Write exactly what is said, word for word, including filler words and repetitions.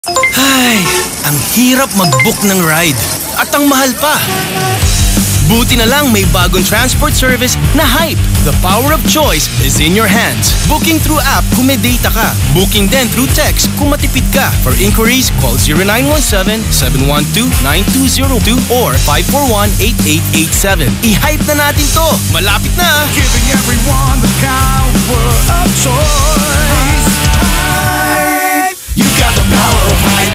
Ay, ang hirap mag-book ng ride. At ang mahal pa. Buti na lang may bagong transport service na Hype. The power of choice is in your hands. Booking through app kung may data ka. Booking din through text kung matipid ka. For inquiries, call zero nine one seven, seven one two, nine two zero two or five four one, eight eight eight seven. I-hype na natin to! Malapit na! Giving everyone the power.